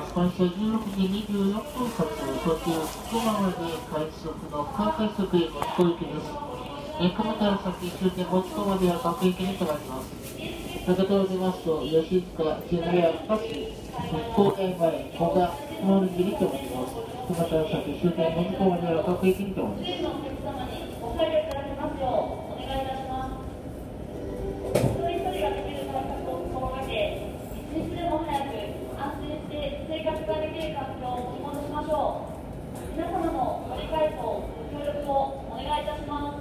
開始は16時24分発、東急福間まで快速の関快速への飛行行きです。蒲田から先終点モスコまでは各駅に停まります。中田を出ますと、吉塚、渋谷、橋、高原前、古賀、熊野木に停まります。蒲田から先終点モスコまでは各駅に停まります。 お配慮いただけますようお願いいたします。一人一人ができる対策を心がけ、一日でも早く安心して生活ができる環境を取り戻しましょう。皆様のご理解とご協力をお願いいたします。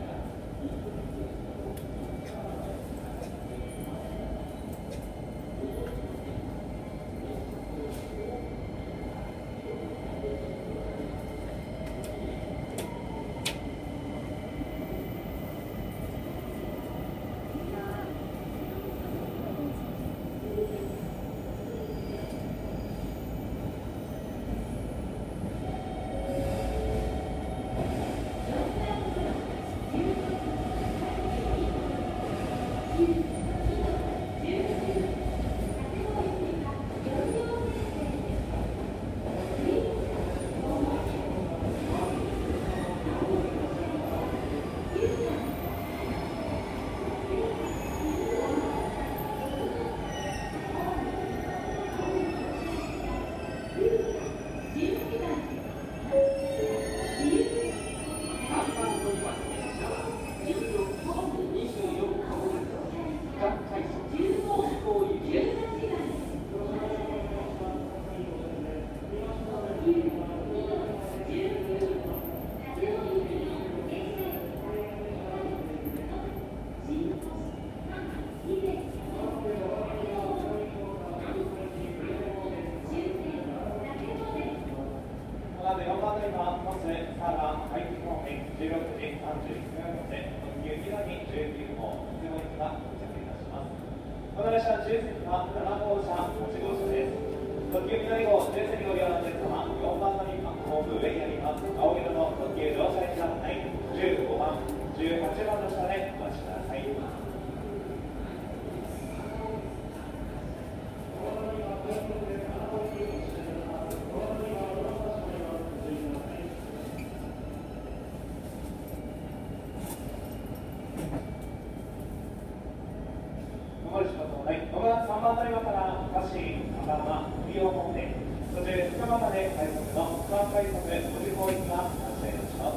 この列車10席は7号車、8号車です。特急南号10席ご利用の皆様、4番乗りホーム上にあります青色の特急乗車列車内15番、18番の下でお待ちください。3番乗り場から橋、赤浜、海洋本線、途中福間まで快速の福間快速5時方行きが発車いたします。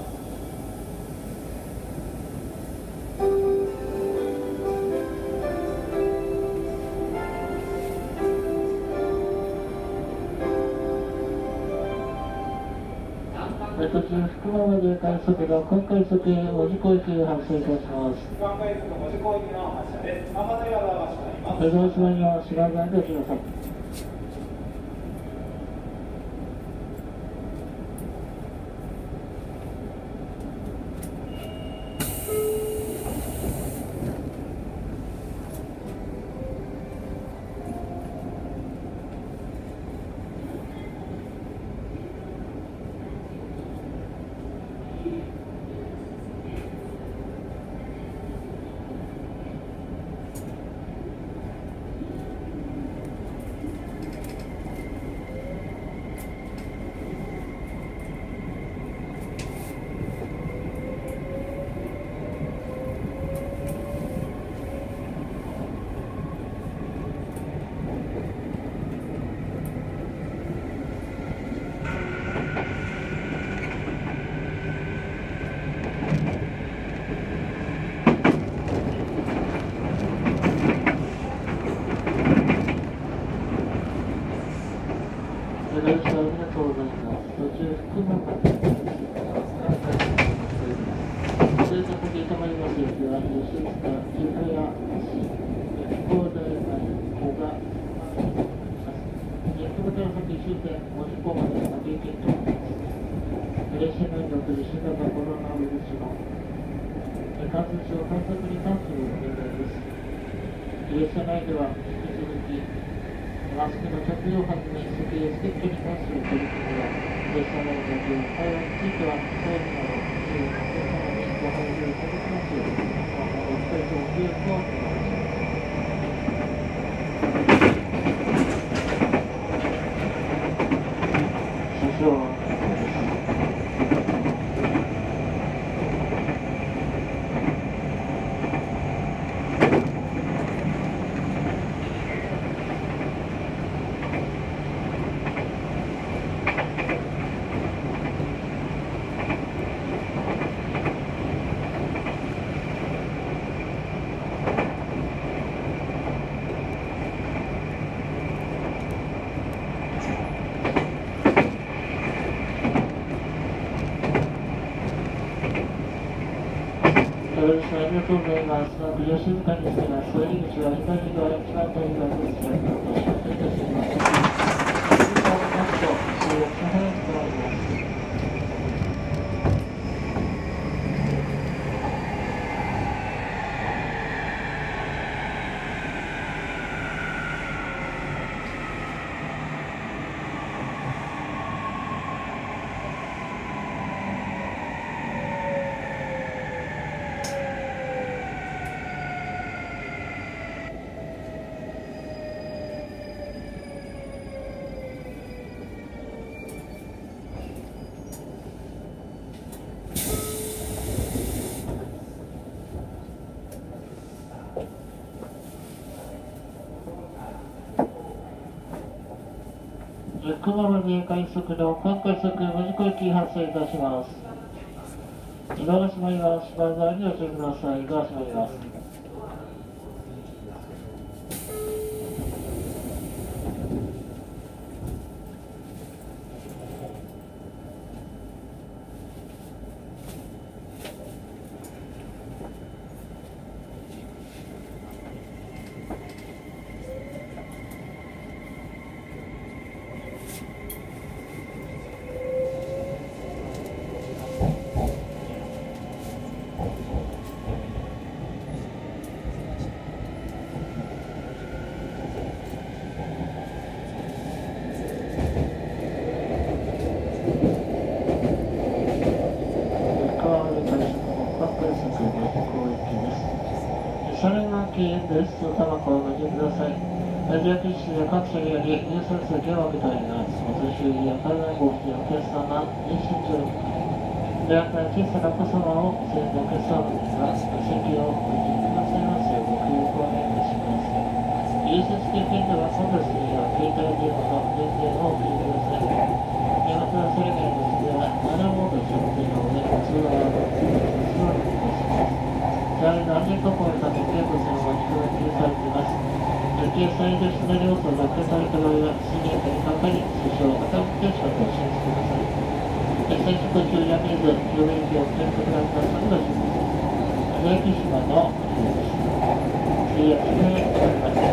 途中福間まで快速の関快速へ門司港行きが発車いたします。 関快速門司港行きの発車です。3番乗り場が閉まります。 おしまいは4番でお待ちください。列車内では引き続きマスクの着用をはじめセキュリティに関する取り組みや列車内の会話については会議など周囲のお客様にご配慮いただきますようお伝えとご協力をお願いします。 しょう。ありがとうございます。首を静かにしています。入り口は左側、一番左側です。お仕事いたします。時間を待つと、終了し早くとなります。熊本快速の関快速門司港行き発車いたします。ドアが閉まります。バーザーにご注意ください。ドア閉まります。です。おタバコをお待ちください。ラジオ機種や各社により入札席を受けております。お年寄りや体のご不自由のお客様、妊娠中、であった小さなお子様を全部お客様が席をお持ちくださいますようご協力をお願いいたします。入札経験では今度すには携帯電話の電源をお切りください。またそれ以外の時ではマナーモード設定の上、通話をお願いします。在安全確保のため、警護線は人が記されています。計算で左要素が落下された場合は、水源にかかり、通称、また運転手とお示しください。決済速度中やめず、両面機を検索がくださいがします。小崎島の水圧であります。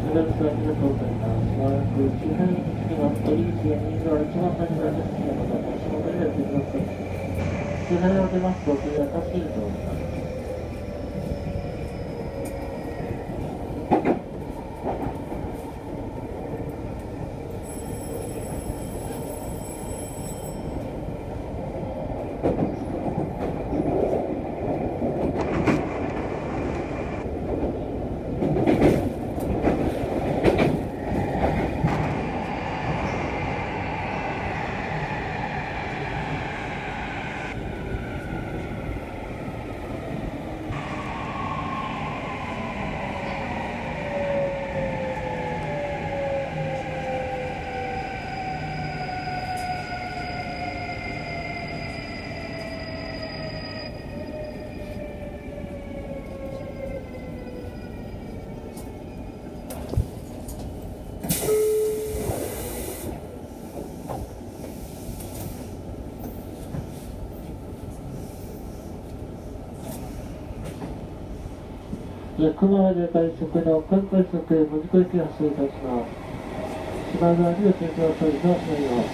ありがとうございます。まもなく支配につきます。取り口や右側一番先からですけども、足元には出ません。支配を出ますと、手が走ると思います。熊まで快速の関快速へ文字小駅発車いたします。島側にお注意ください。ドア閉まります。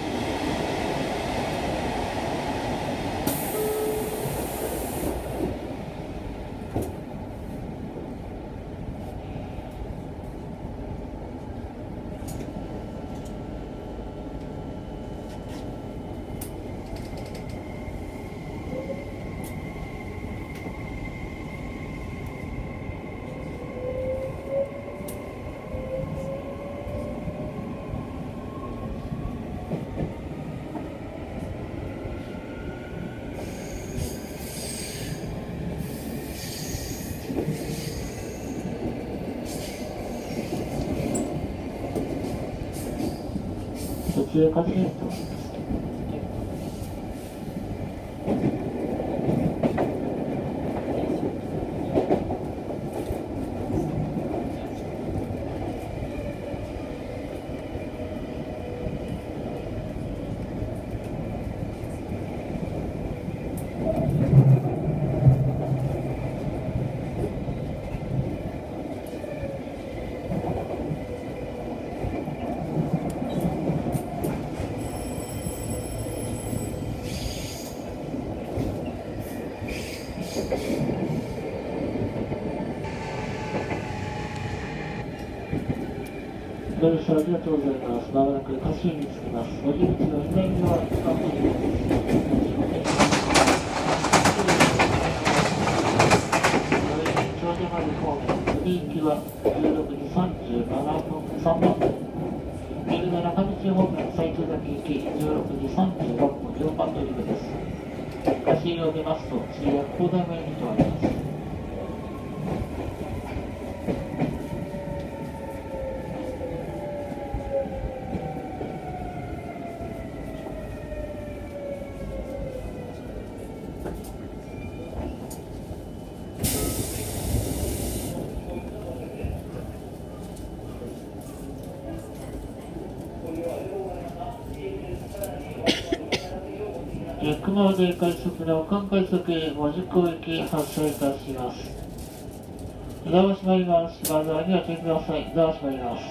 途中からね。ご乗車ありがとうございます。まもなくカシーに着きます。お入り口の左側にカシーです。長者丸方面、次行きは16時37分3番。右の中道方面、最中崎行き16時36分4番乗り場です。カシーを出ますと、次は高台前に停まります。熊まで快速の関快速へ門司港行き発車いたします。ドアを閉まります。島側にお注意ください。ドアを閉まります。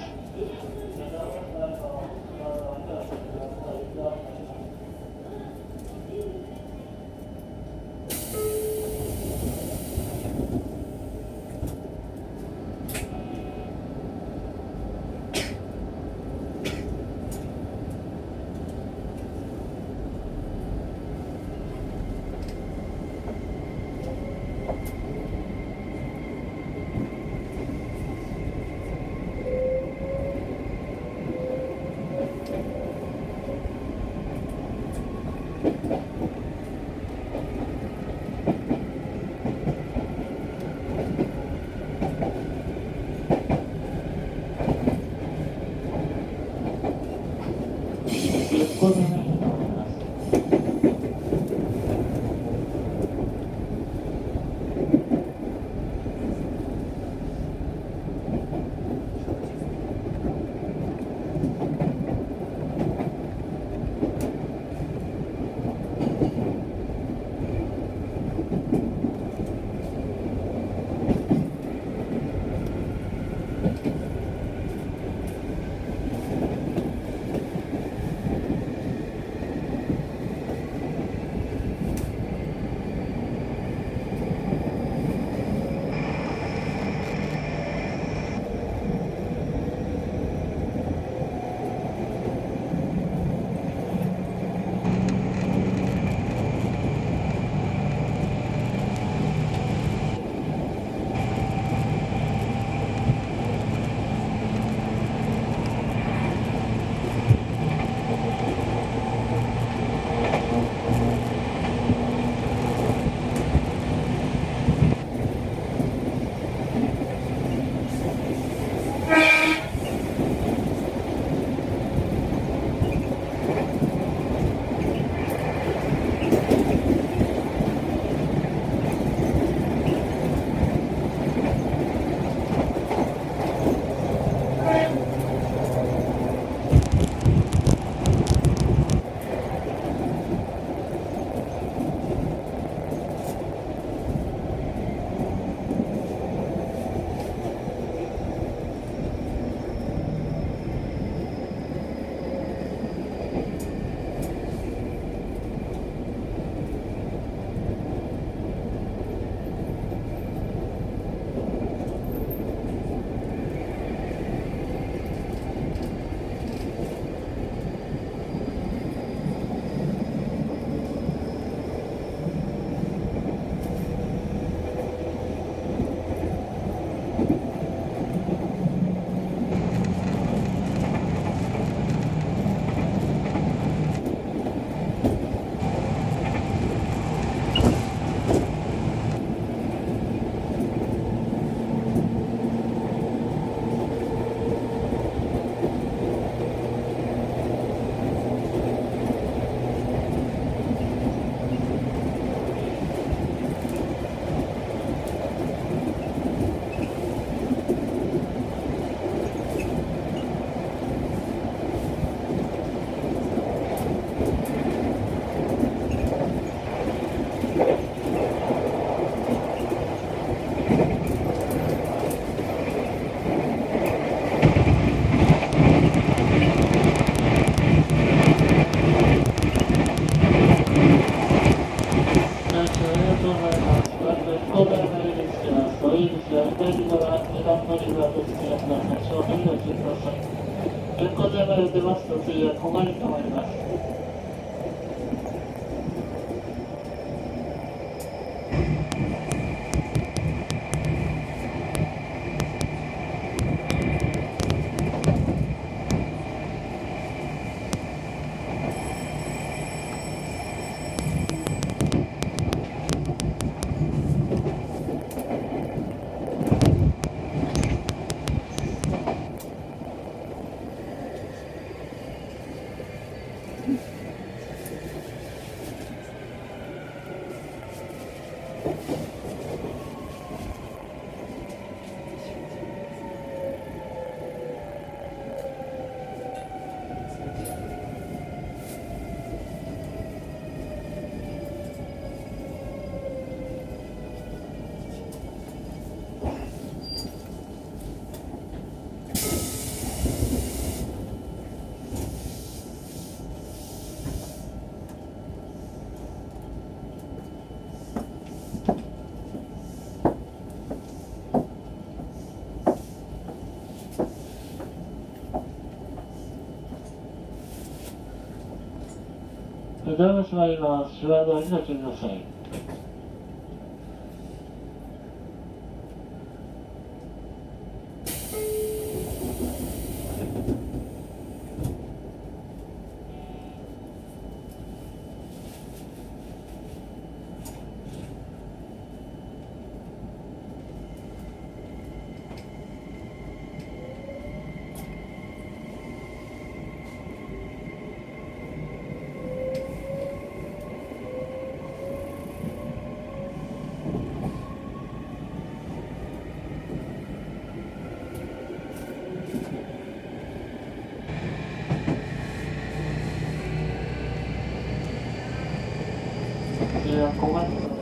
が多少変動してください。変更台まで出ますと次は小金に止まります。ドアが閉まります。手話通りの注意ください。次は小金に止まります。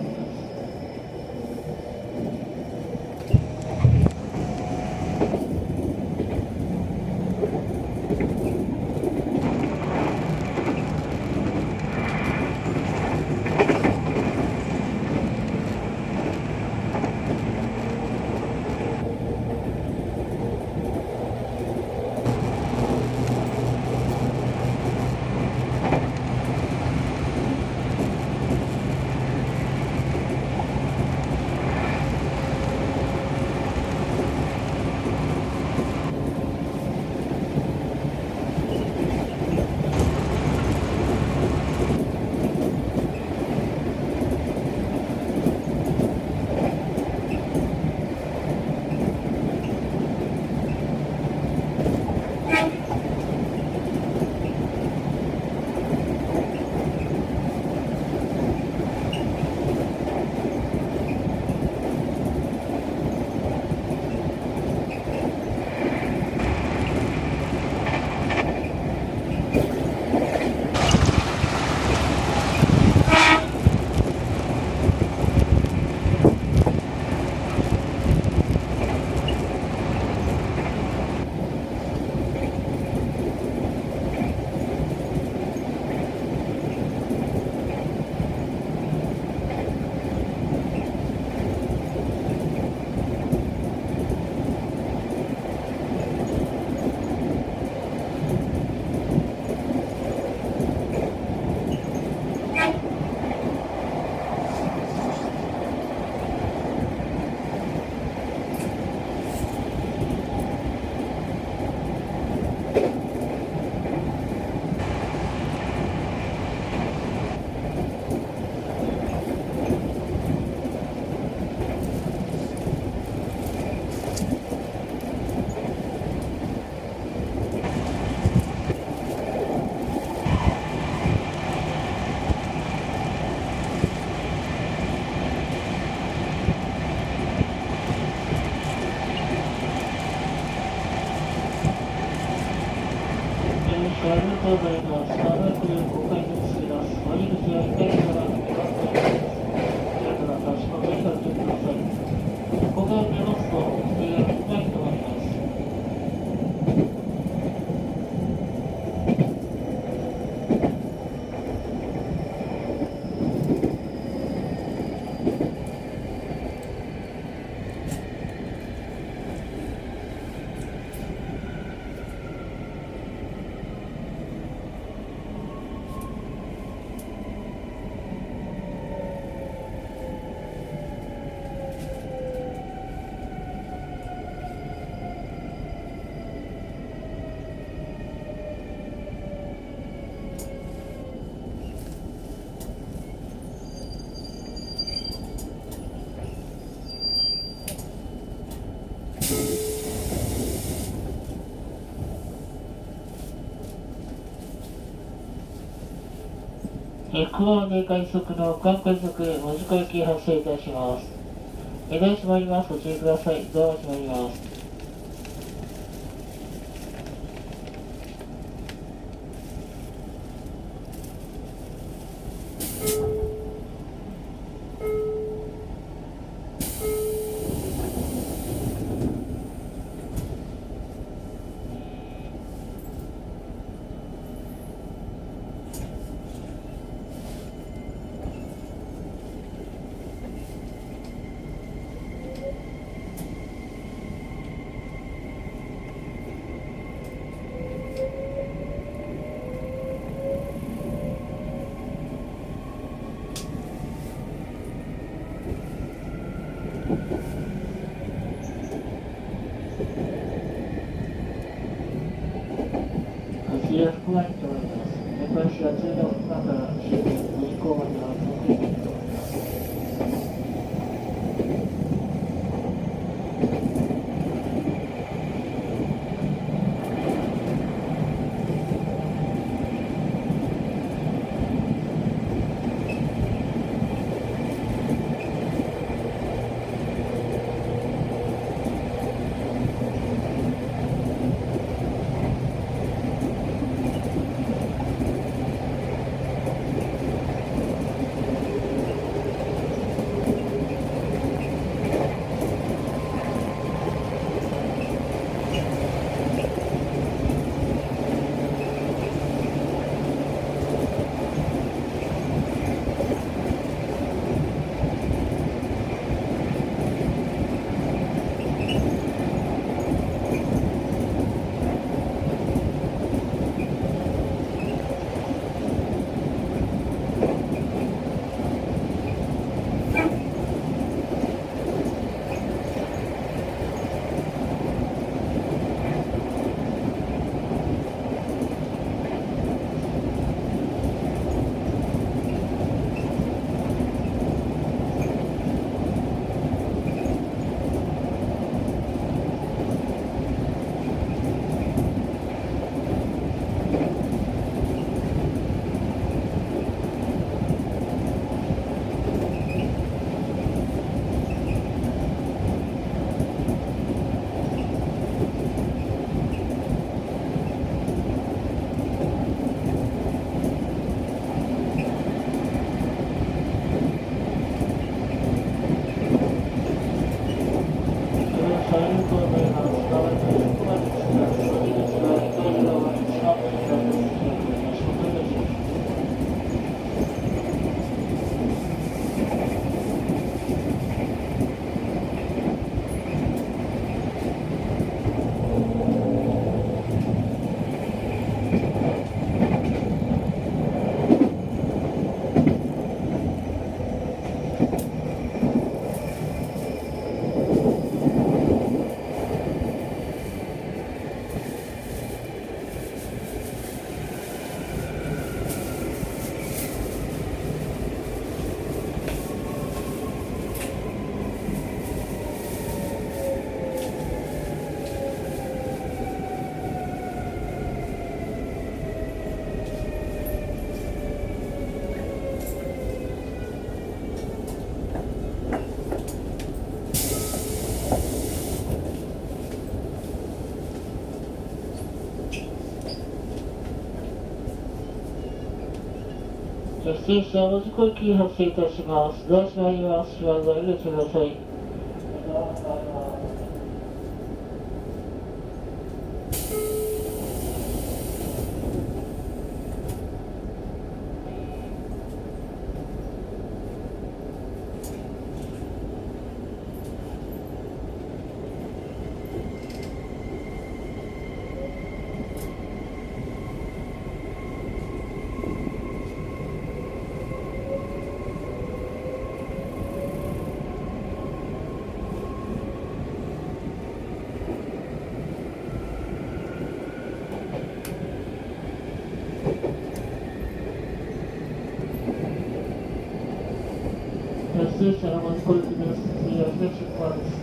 ありがとうございます。まもなく公開に進みます。割り口は1回から開けますということです。新たな出し物にご注意ください。ここを出ますと、次は1回となります。 熊本快速の関快速門司港行き発車いたします。ドア閉まります。ご注意ください。ドア閉まります。次は福岡に停まります。この市は中の福岡から終点門司港までは6駅に停まります。ステーション門司港行き発生いたします。ドア閉まります。閉まるのでご注意ください。ステーション門司港行きです。次は出発です。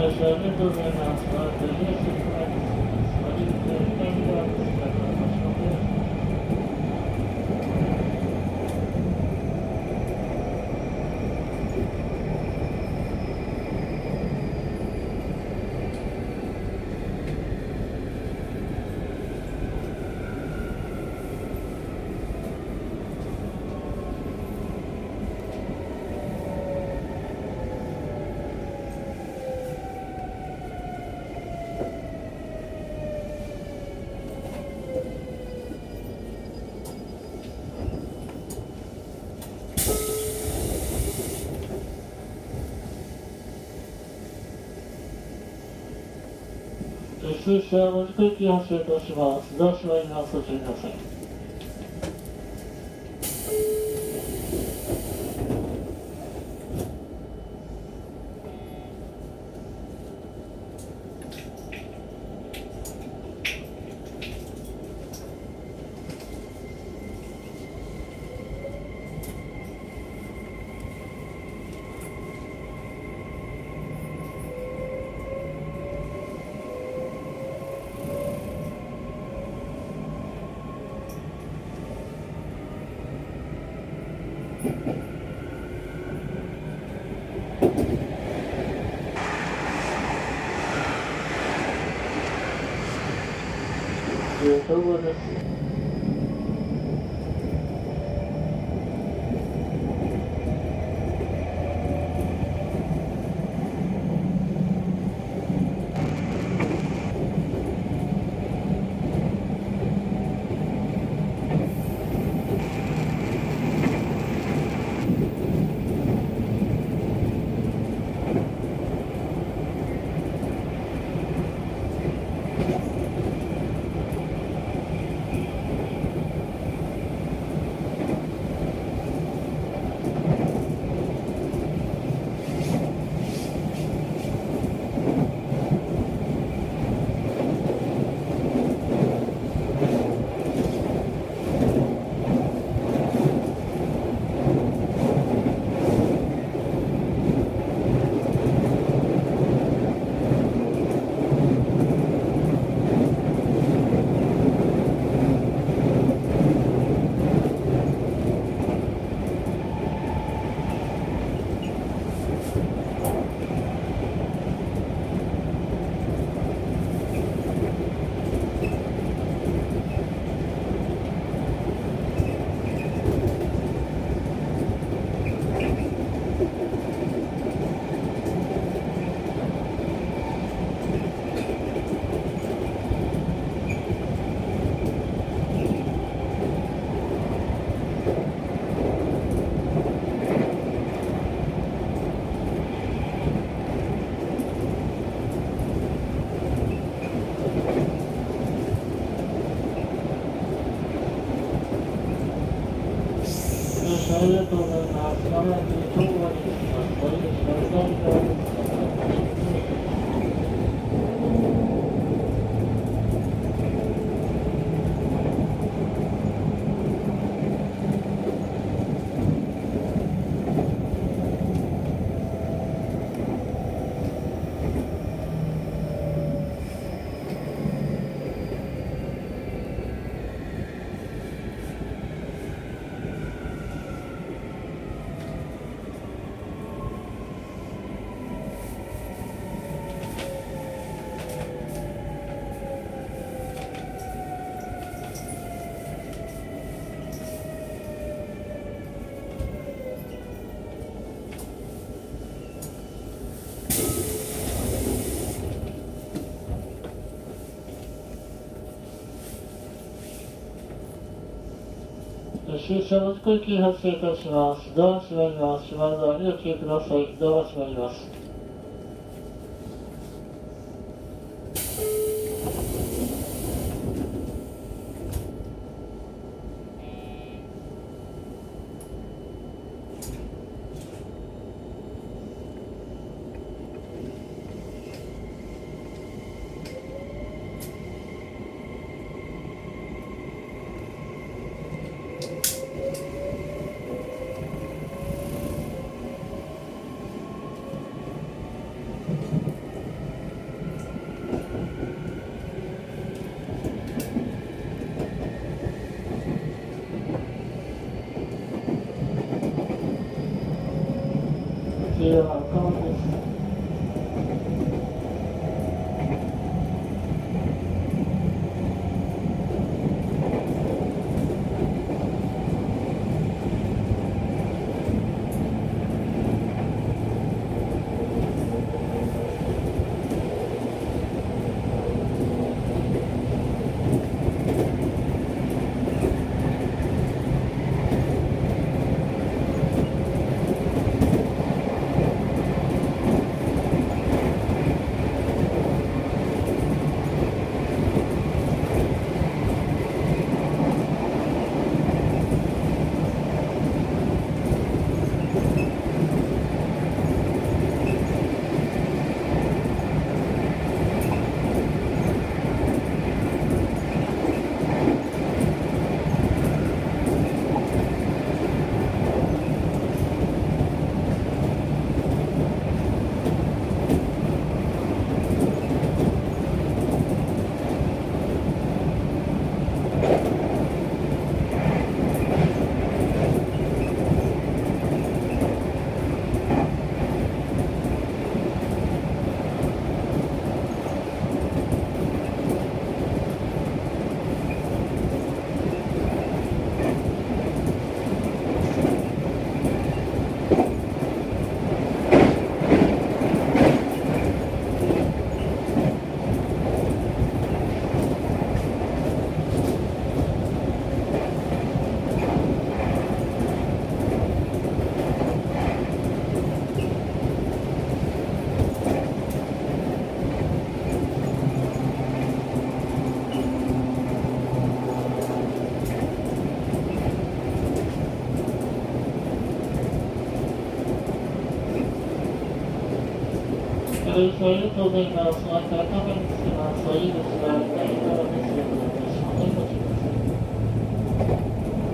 車ありがとうございます。まず、イエスに加えて、マリック、2回目はですが、ご視聴ください。数車文字区域発生とします。ドア閉まります。ご注意ください。統合です。ありがとうございます。まもなく東郷に着きます。森口の左側です。終車文字区域発生いたします。ドア閉まります。閉まるドアにご注意ください。ドアが閉まります。 ご視聴ありがとうございます。またカメラにつきます。いいですが、大丈夫ですよ。お願いします。ご注意ください。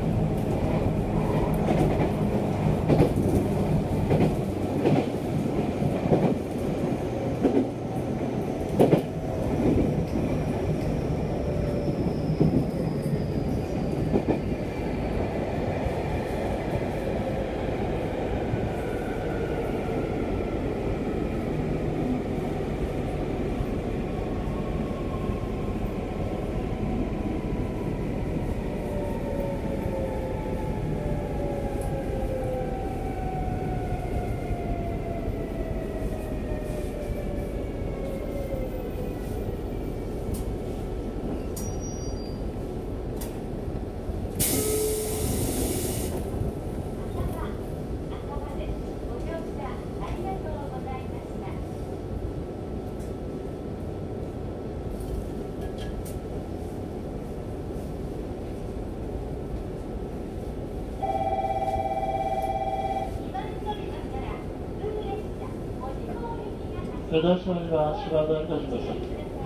ご乗車には足場どいたします。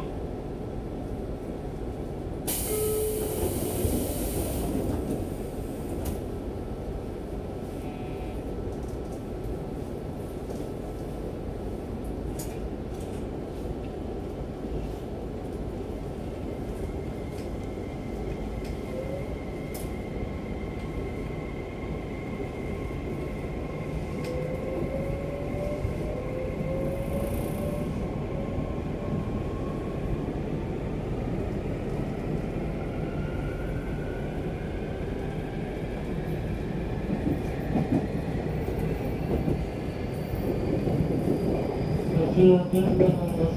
ご注意をお願いします。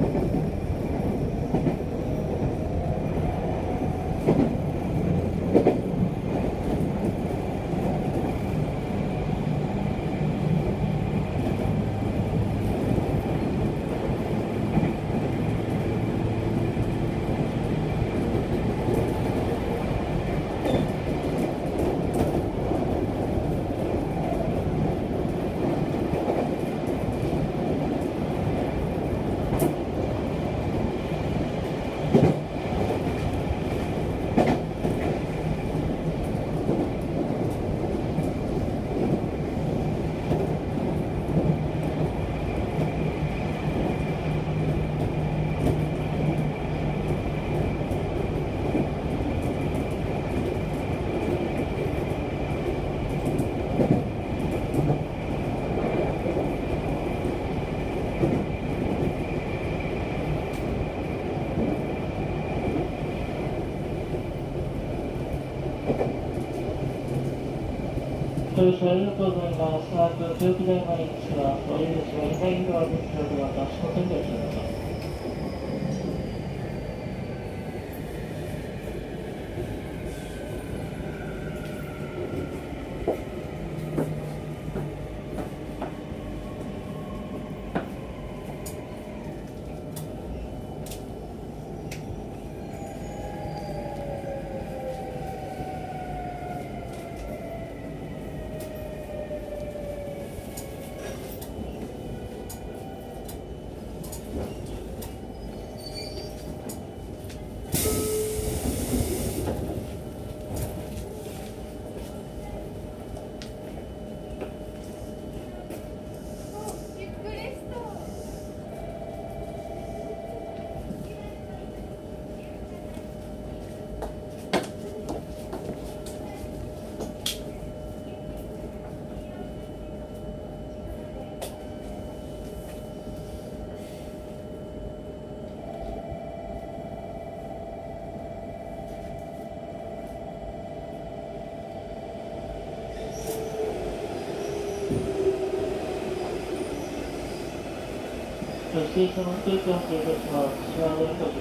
ご乗車ありがとうございます。東京大前ですが、お入り口は左側ですので、私の線でおしてください。そしてその提供をしていたします。島根いたします。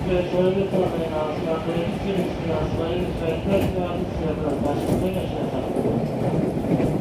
それでとうございますが、ブレーキ中ですが、それ以外左側に強く出してお願いしなさい。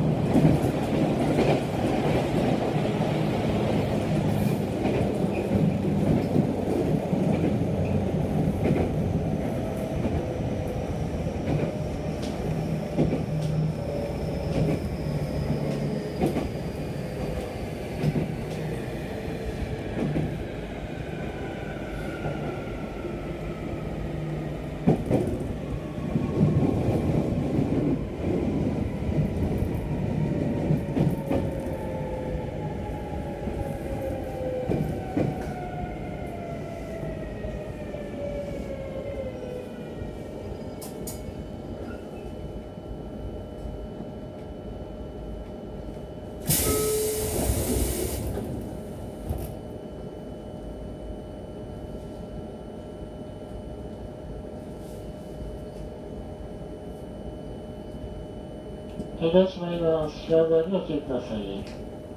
出しまいます。車外にお気をつけください。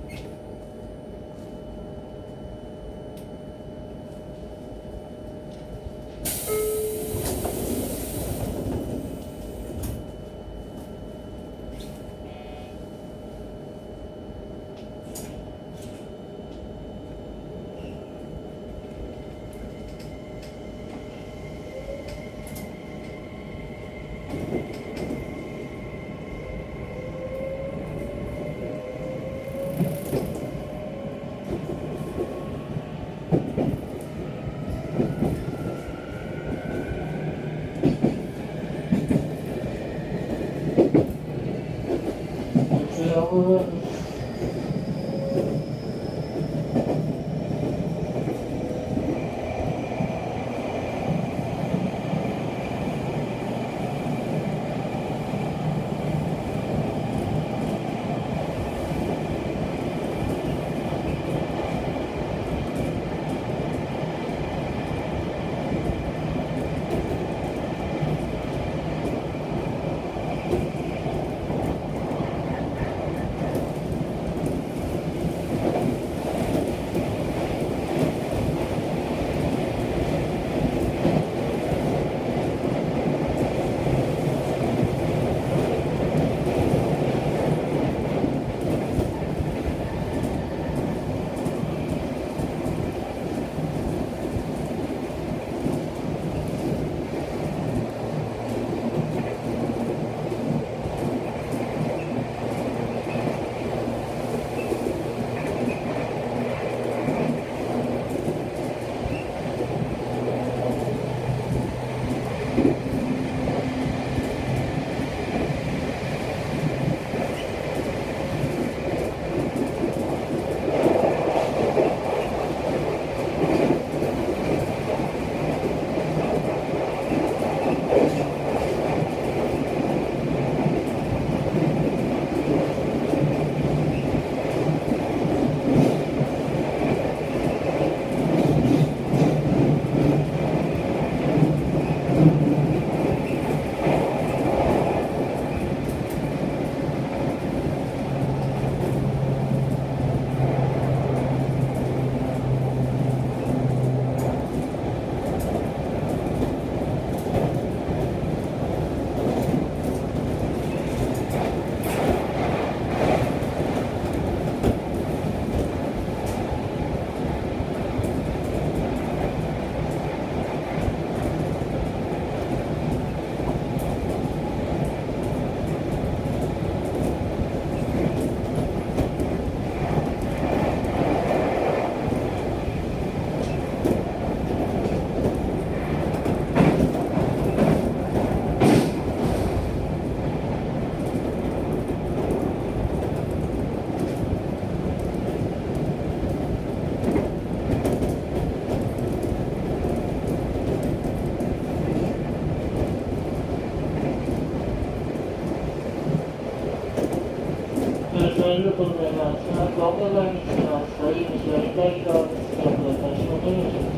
ありがとうございます。お伺いにつきます。入り口は左側です。お願いします。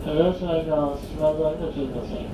両足は今、島沿いの注意ください。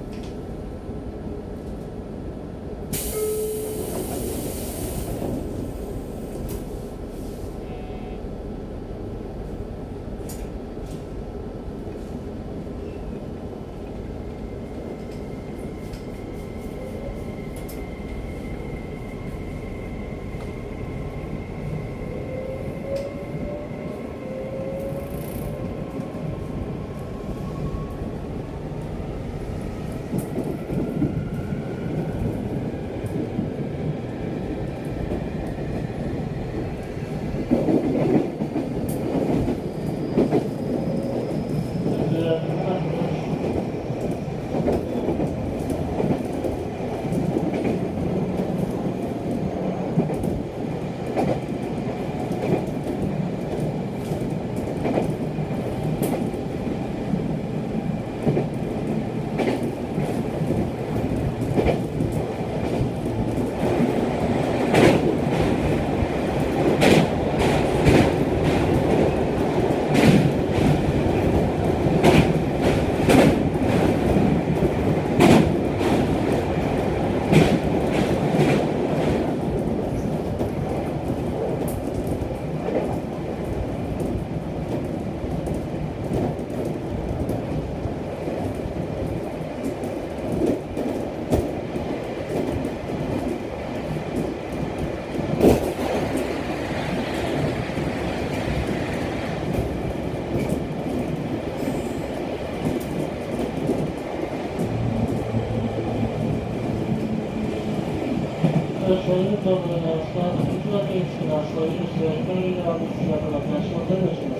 そういうと思いますが、水だけですが、そういう人は光が見つかるので、足元にします。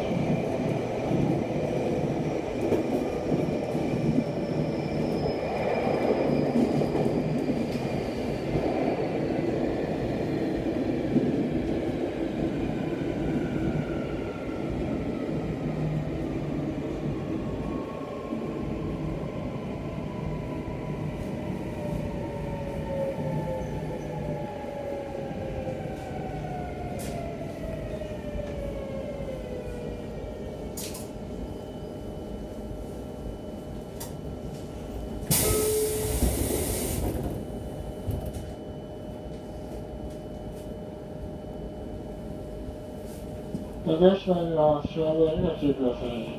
東門の島沿いにご注意ください。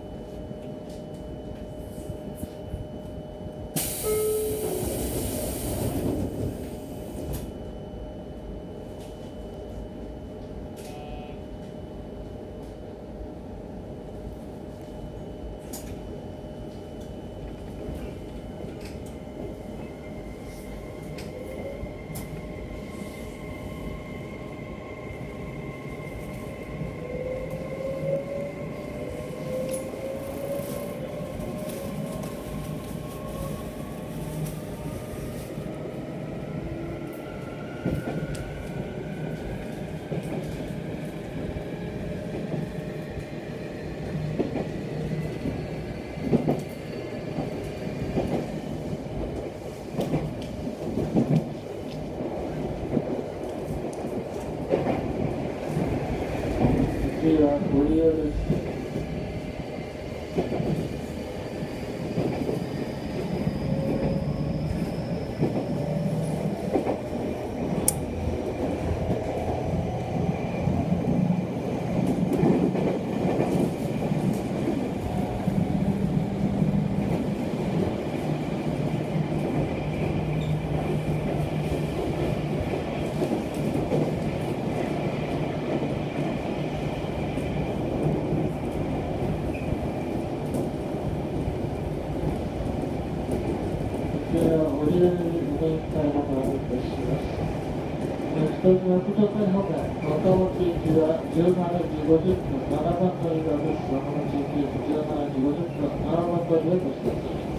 次はご利用です。ご利用にご弁解のご案内いたします。一つの不特定保険、若持行きは17時50分、7番乗り場です。若持行き17時50分、7番乗り場としてください。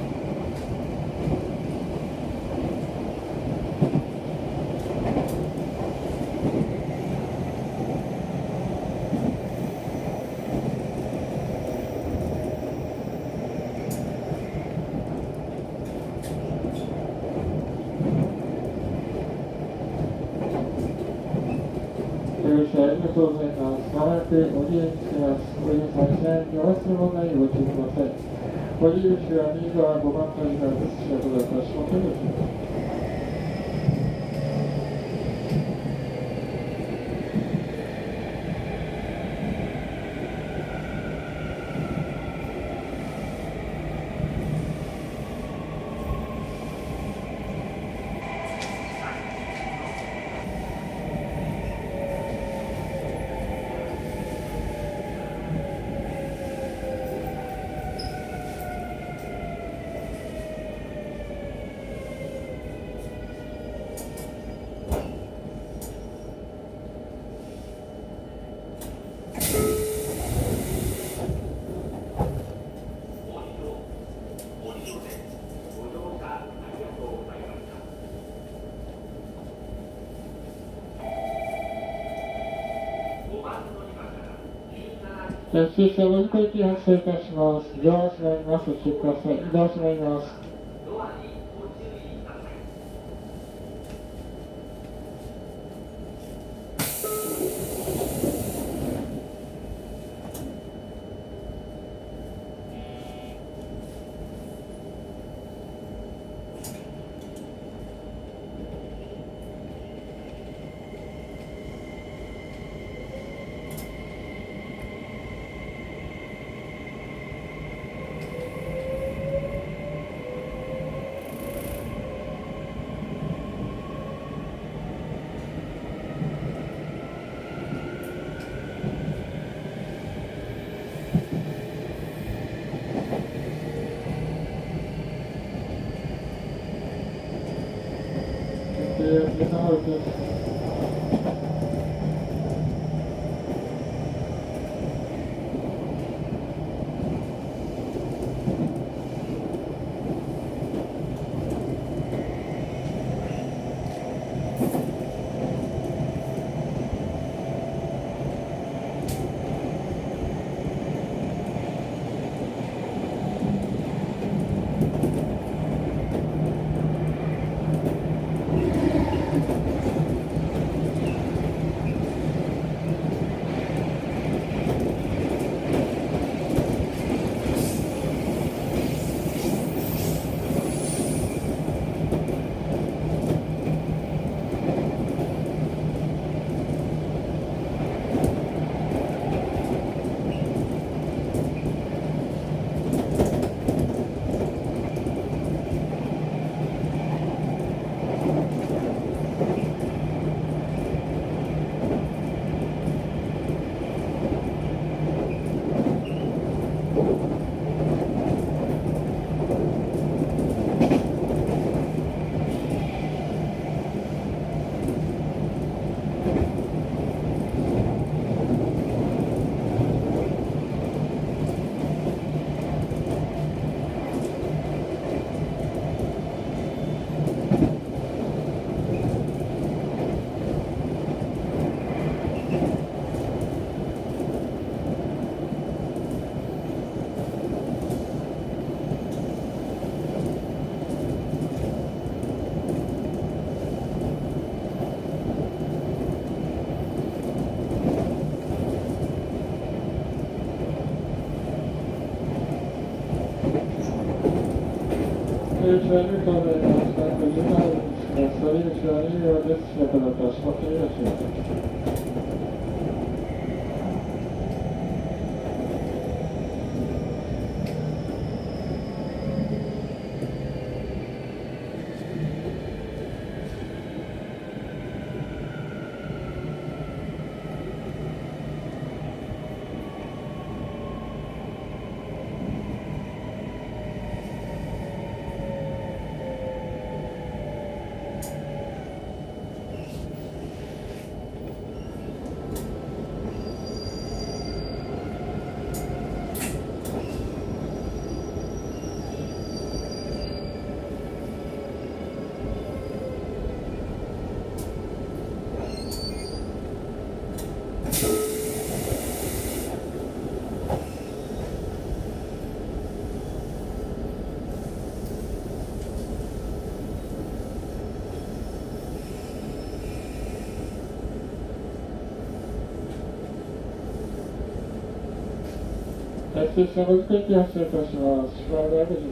ありがとうございます。まもなくお利用につきます。ご利用者にお忘れ物ないようご注意ください。 降り口は右側5番乗りからです。仕事だったら足元です。推薦ご乗駅発生いたします。ドアを閉まります。ご注意ください。ドアを閉まります。停車ルートでのスタート時間です。降り口は2両です。仕事だと足元にご注意ください。 停車後付近発車いたします。芝浦口です。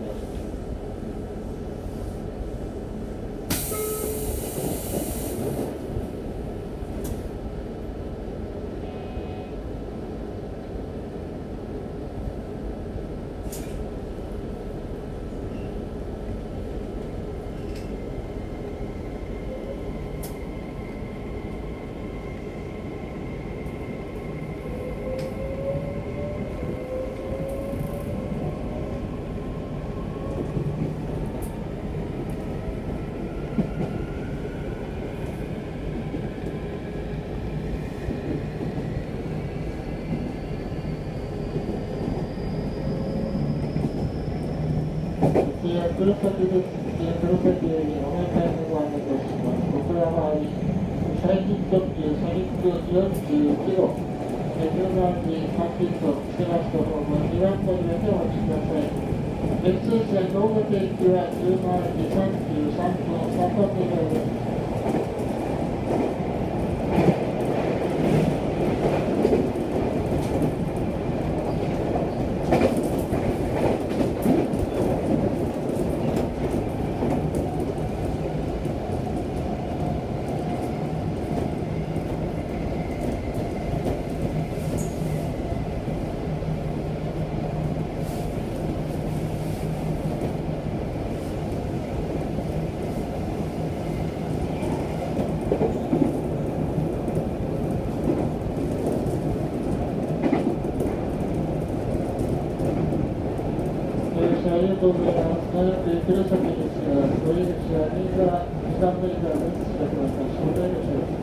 黒崎です。黒崎よりお乗り換えのご案内いたします。小倉回り、最近特急ソニック41号、17時30分、セバストホーム2番乗り場でお待ちください。別通線動画定期は17時33分、3番乗り場です。ありがとうございます。長く黒崎ですが、乗り口は右側、2番乗りから3つ使ってください。招待列です。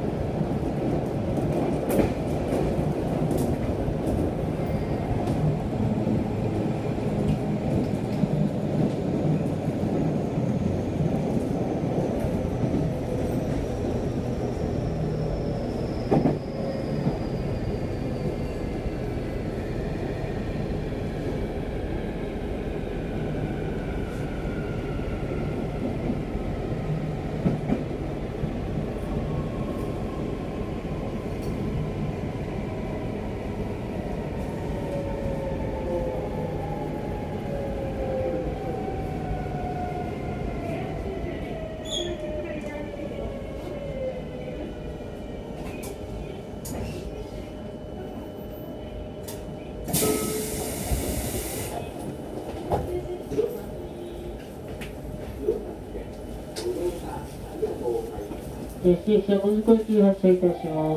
停車後付近発車いたします。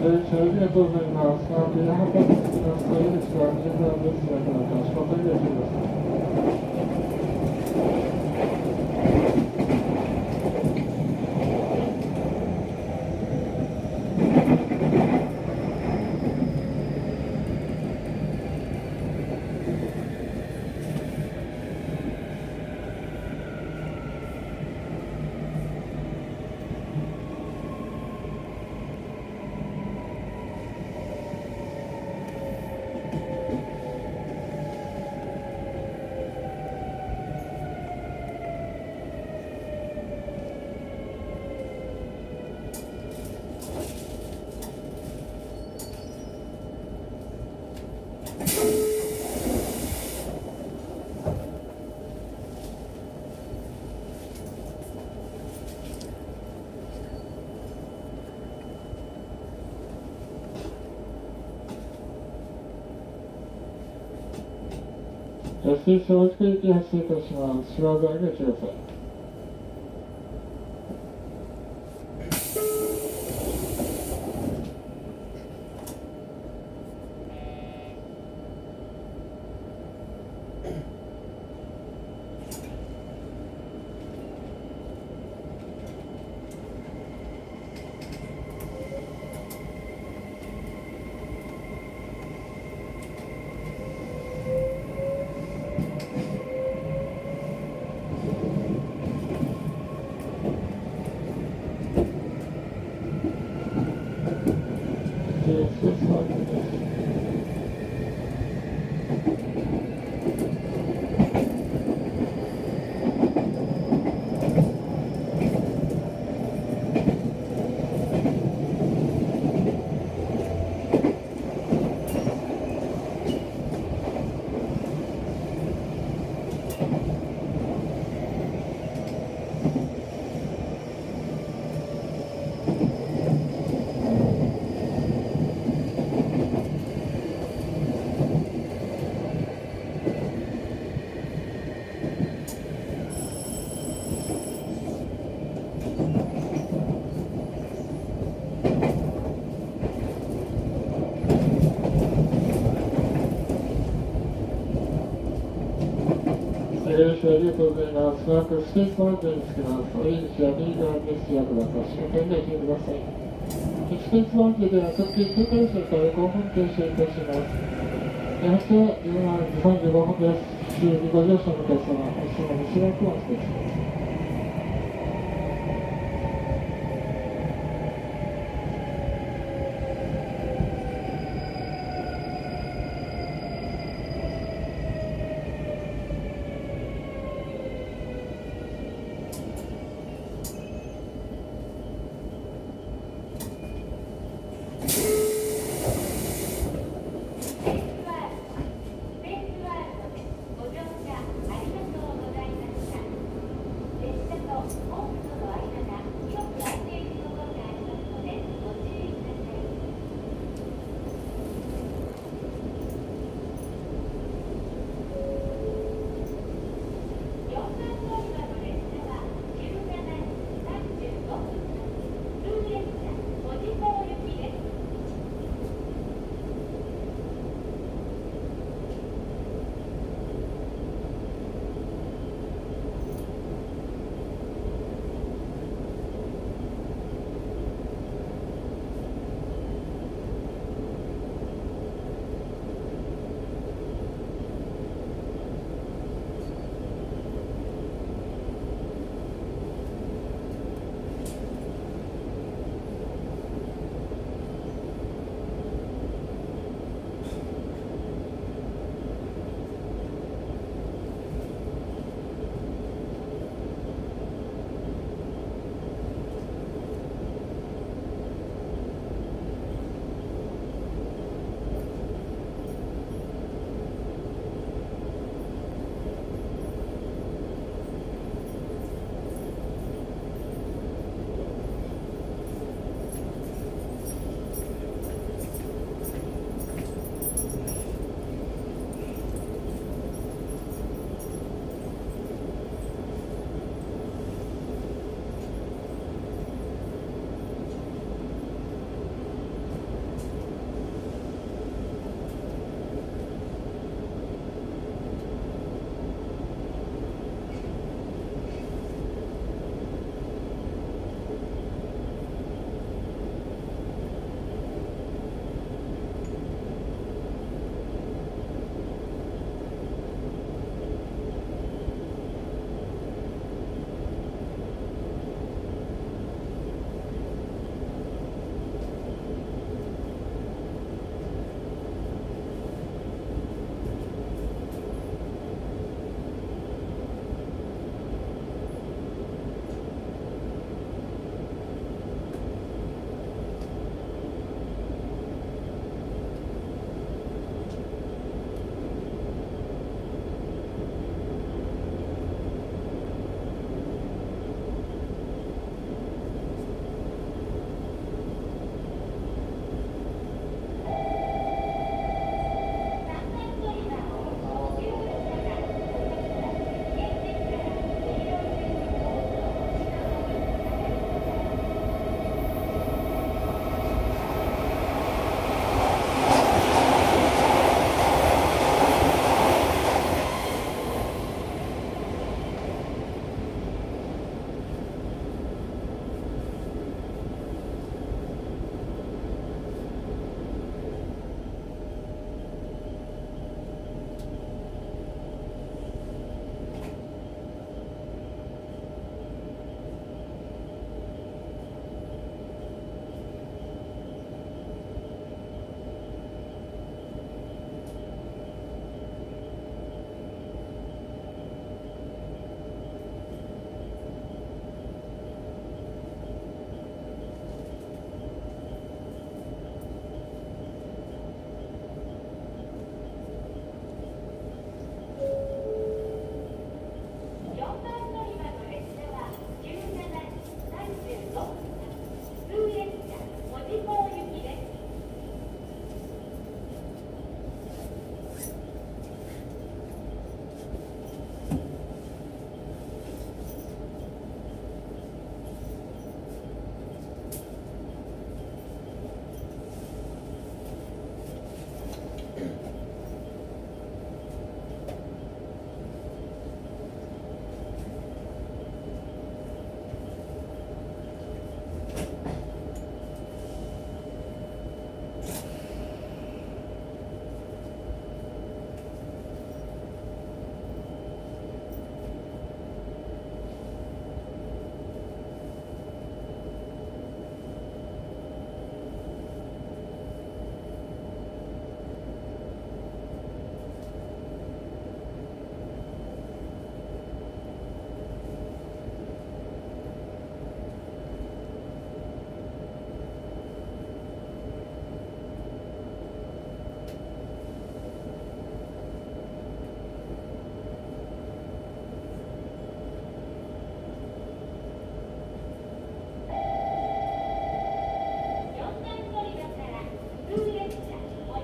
ありがとうございます。800つきます。井口は20番です。足元に入れてください。水槽を作り気発生いたします。芝側にお待ちください。ありがとうございます。スマートステージポイントにつきます。お入り口は右側です。役立たしの点でお聞きください。エクスペンスバンクでは特急空間車から5分停止いたします。そして今35分です。急にご乗車のお客様、おすすめ西側コースです。 電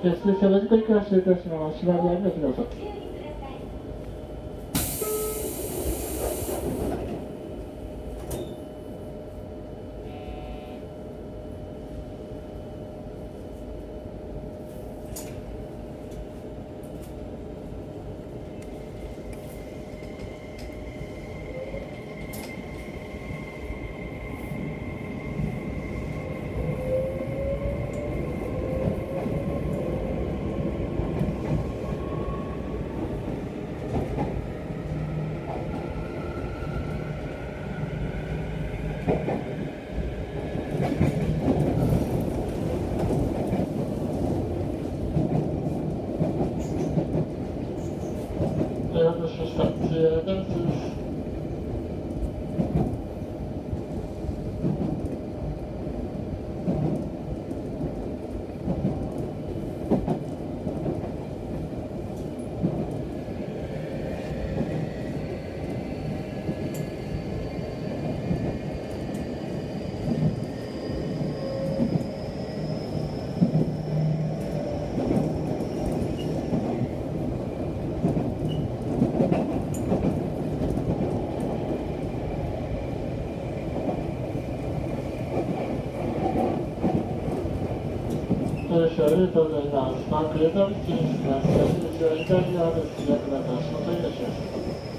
水車ご事故に関していたします。縛り網をください。ありがとうございます。パークレザービッチにします。矢印は左側です。逆だと足元に出します。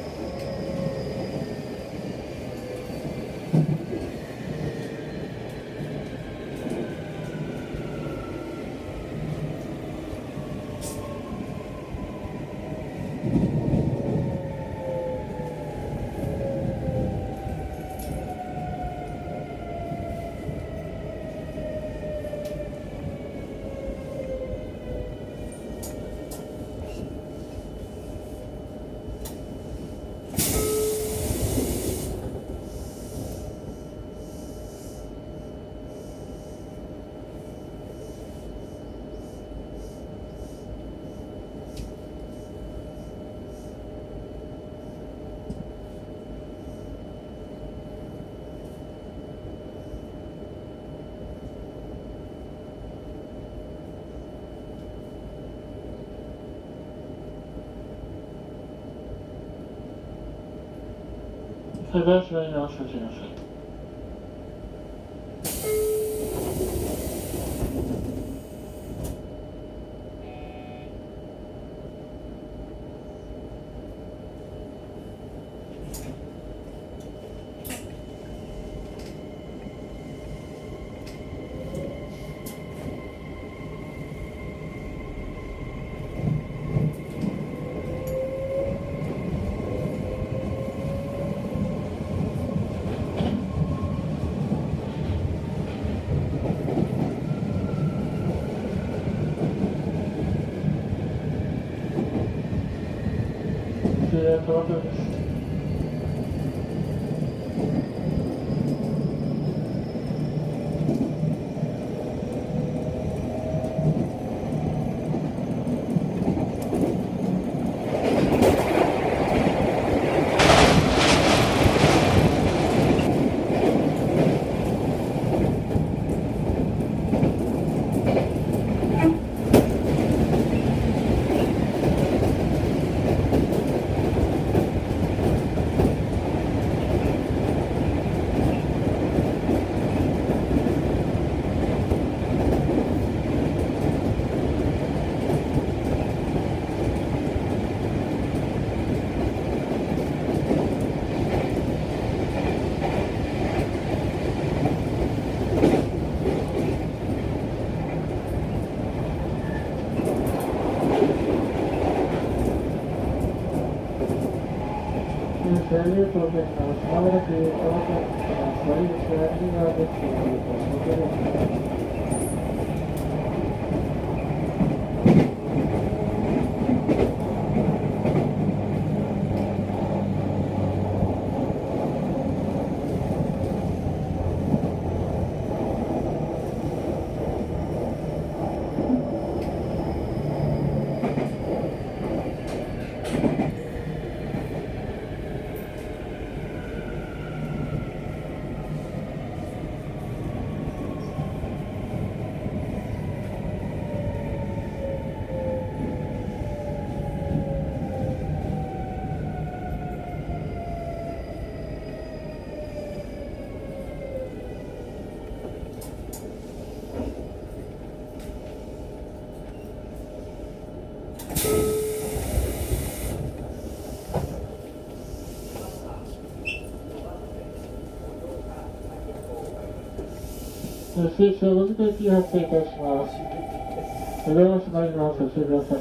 それでは座り直しください。トラブルです。ありがとうございます。まもなく川崎から座り口が右側ですけれども、そこです。 水素をご自動機発生いたします。ドアを閉まります。ご注意ください。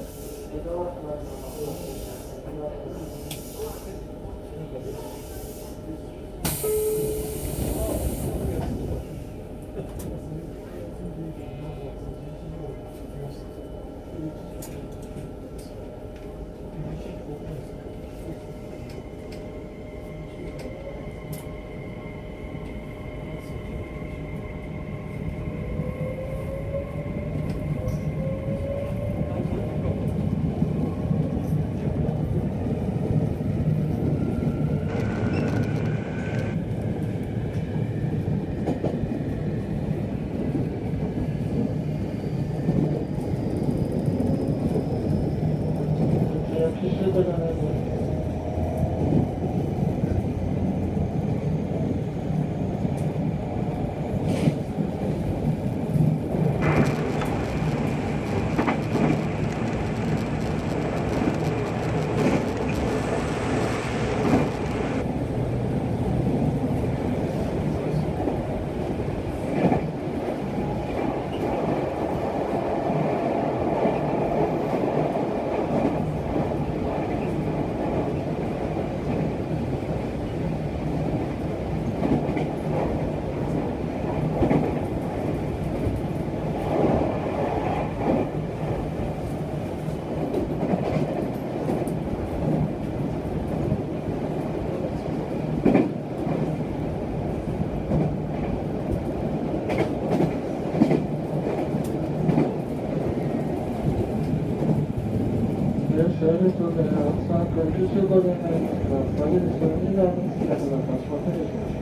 ありがとうございます。3分95年になりますが、バゲルスの2段に姿が立ちませんでしょうか。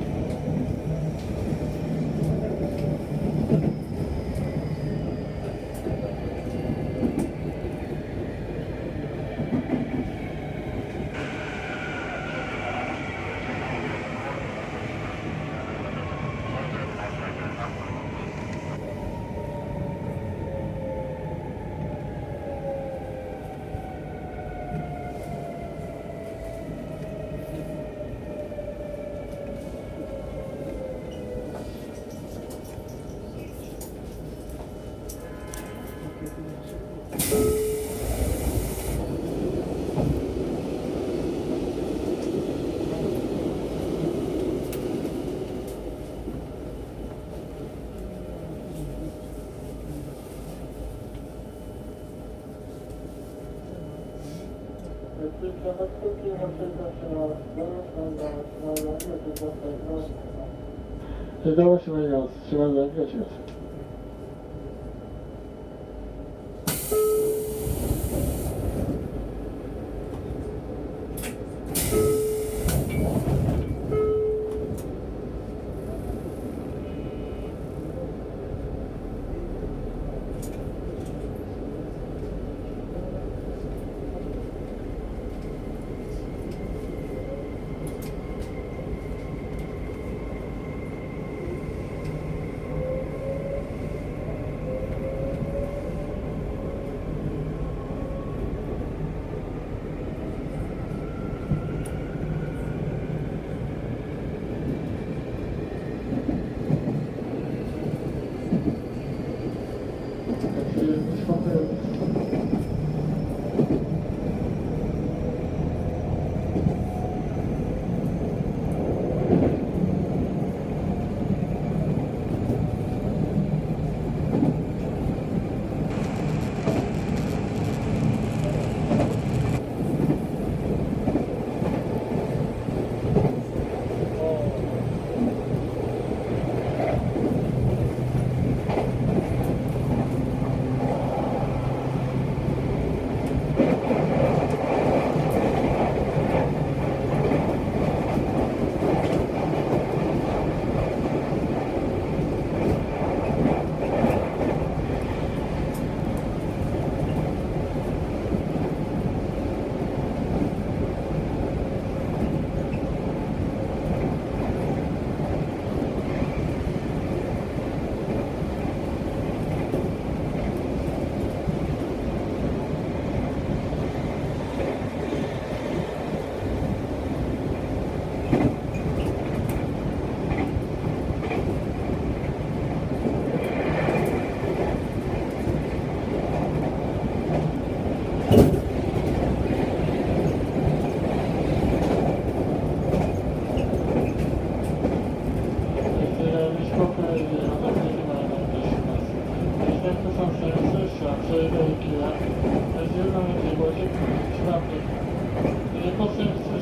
ドアを閉まります。閉まるようにお願いします。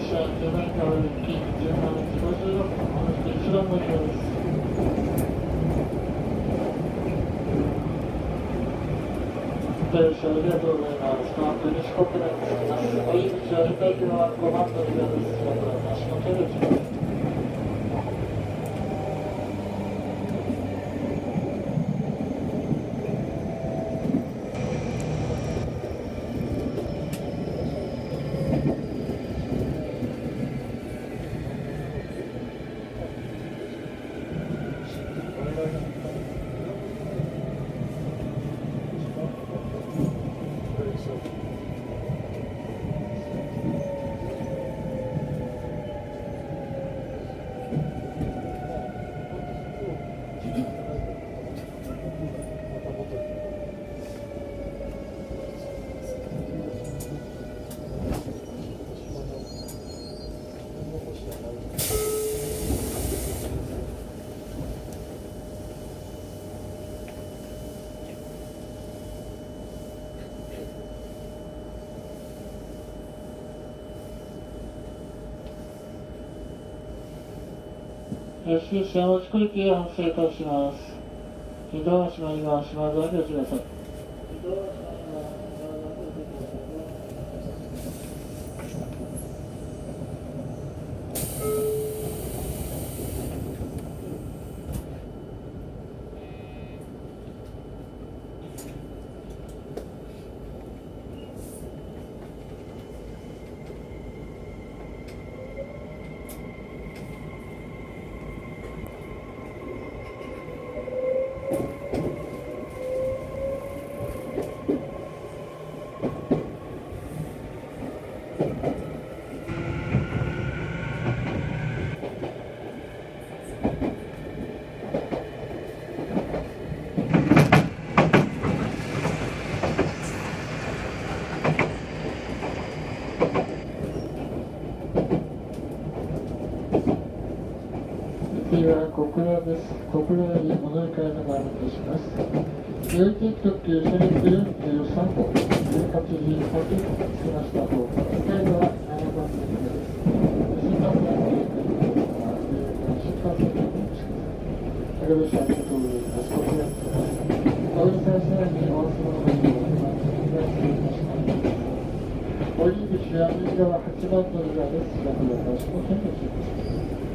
車手前側行き17時56分、この人一番乗り場です。ご乗車ありがとうございます。トランプ西国内に着きます。お入り口は向かい側5番乗り場です。僕は足の手口です。終車持ち込み機が発生開始します。ドアが閉まります。まずはご注意ください。次は国領です。国領よりお乗り換えのご案内します。代々木駅特急車列43号、18時40分に着きました方向、最後は7番乗り場です。新幹線の新幹線のご乗車ありがとうございます。国領に着きます。お降り際さらにお忘れ物のないようお待ちくださいました。お入り口は右側8番乗り場です。ご利用いただきます。